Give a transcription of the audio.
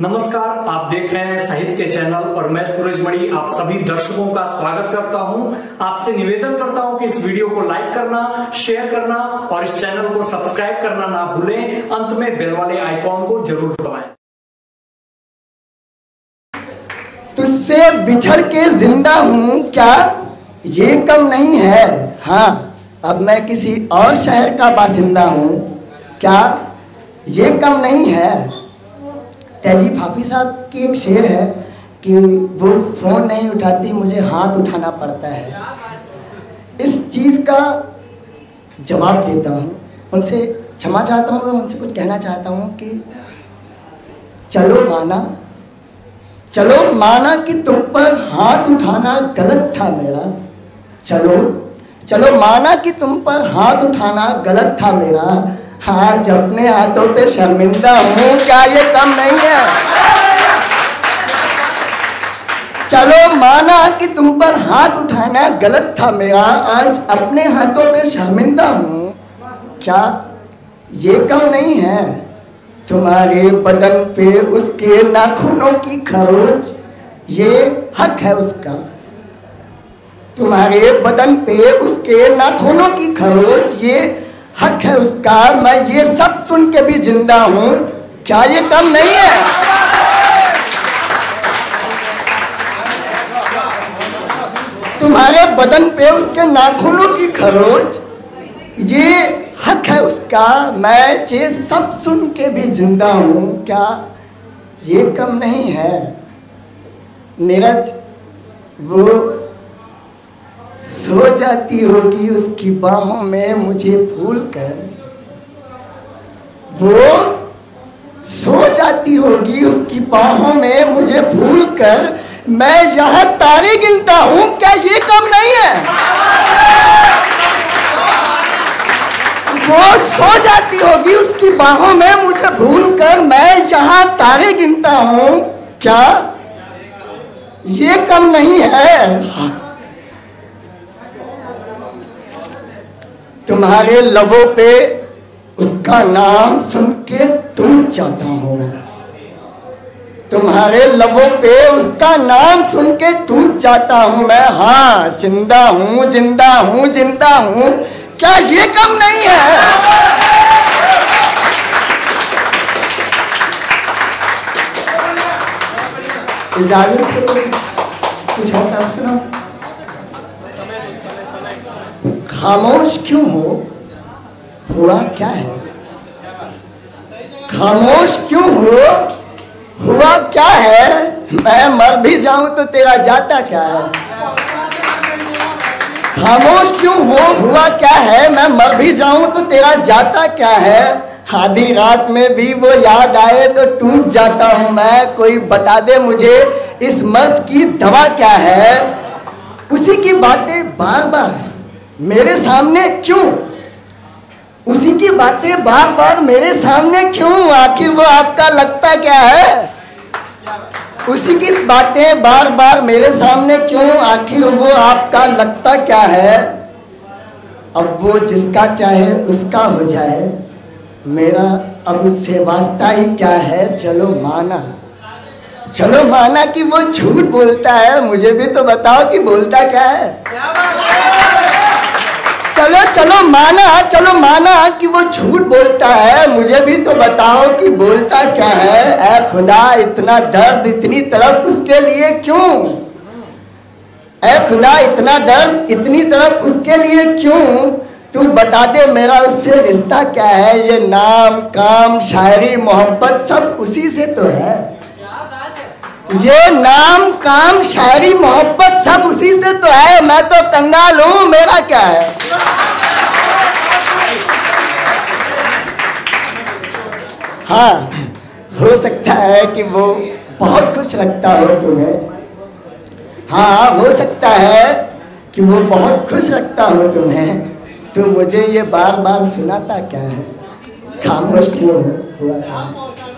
नमस्कार, आप देख रहे हैं साहित्य चैनल और मैं सूरज मणि आप सभी दर्शकों का स्वागत करता हूं। आपसे निवेदन करता हूं कि इस वीडियो को लाइक करना, शेयर करना और इस चैनल को सब्सक्राइब करना ना भूलें। अंत में बेल वाले आइकॉन को जरूर दबाएं। तुझसे बिछड़ के जिंदा हूं क्या ये कम नहीं है। हाँ, अब मैं किसी और शहर का बासिंदा हूं क्या ये कम नहीं है। तहजीब हाफिज साहब की एक शेर है कि वो फ़ोन नहीं उठाती, मुझे हाथ उठाना पड़ता है। इस चीज़ का जवाब देता हूँ, उनसे क्षमा चाहता हूँ, उनसे कुछ कहना चाहता हूँ कि चलो माना कि तुम पर हाथ उठाना गलत था मेरा। चलो माना कि तुम पर हाथ उठाना गलत था मेरा। आज अपने हाथों पे शर्मिंदा हूँ क्या ये कम नहीं है। चलो माना कि तुम पर हाथ उठाना गलत था मेरा, आज अपने हाथों पे शर्मिंदा हूँ क्या ये कम नहीं है। तुम्हारे बदन पे उसके नाखूनों की खरोच ये हक है उसका। तुम्हारे बदन पे उसके नाखूनों की खरोच ये हक है उसका। मैं ये सब सुन के भी जिंदा हूं क्या ये कम नहीं है। तुम्हारे बदन पे उसके नाखूनों की खरोच ये हक है उसका। मैं ये सब सुन के भी जिंदा हूं क्या ये कम नहीं है। नीरज वो सो जाती होगी उसकी बाहों में मुझे भूल कर। वो सो जाती होगी उसकी बाहों में मुझे भूल कर। मैं यहाँ तारे गिनता हूँ क्या ये कम नहीं है। वो सो जाती होगी उसकी बाहों में मुझे भूल कर। मैं यहाँ तारे गिनता हूँ क्या ये कम नहीं है। तुम्हारे लबों पे उसका नाम सुन के टूट जाता हूँ। तुम्हारे लबों पे उसका नाम सुन के टूट जाता हूँ मैं। हाँ, जिंदा हूँ जिंदा हूँ जिंदा हूँ क्या ये कम नहीं है। इजाजत कुछ होता सुनो। खामोश क्यों हो हुआ क्या है। खामोश क्यों हो हुआ क्या है। मैं मर भी जाऊं तो तेरा जाता क्या है। खामोश क्यों हो हुआ क्या है। मैं मर भी जाऊं तो तेरा जाता क्या है। आधी रात में भी वो याद आए तो टूट जाता हूं मैं। कोई बता दे मुझे इस मर्ज की दवा क्या है। उसी की बातें बार बार मेरे सामने क्यों, उसी की बातें बार बार मेरे सामने क्यों। आखिर वो आपका लगता क्या है। उसी की बातें बार बार मेरे सामने क्यों। आखिर वो आपका लगता क्या है। अब वो जिसका चाहे उसका हो जाए, मेरा अब उससे वास्ता ही क्या है। चलो माना कि वो झूठ बोलता है, मुझे भी तो बताओ कि बोलता क्या है। चलो माना कि वो झूठ बोलता है, मुझे भी तो बताओ कि बोलता क्या है। ऐ खुदा इतना दर्द इतनी तड़प उसके लिए क्यों। ऐ खुदा इतना दर्द इतनी तड़प उसके लिए क्यों। तू बता दे मेरा उससे रिश्ता क्या है। ये नाम काम शायरी मोहब्बत सब उसी से तो है। ये नाम काम शायरी मोहब्बत सब उसी से तो है। मैं तो कंगाल हूँ, मेरा क्या है। हाँ, हो सकता है कि वो बहुत खुश लगता हो तुम्हें। हाँ, हो सकता है कि वो बहुत खुश लगता हो तुम्हें। तो मुझे ये बार बार सुनाता क्या है। खामोश क्यों हुआ क्या है।